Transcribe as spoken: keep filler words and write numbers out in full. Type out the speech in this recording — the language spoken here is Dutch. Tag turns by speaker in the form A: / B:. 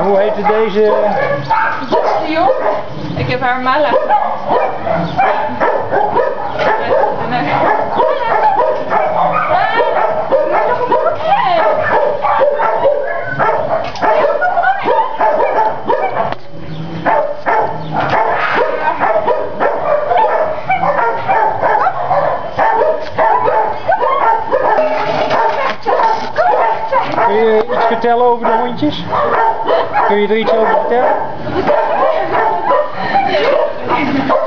A: hoe heette deze?
B: Jess de Jong. Ik heb haar Mala genoemd.
A: Kun je iets vertellen over de hondjes? Kun je er iets over vertellen?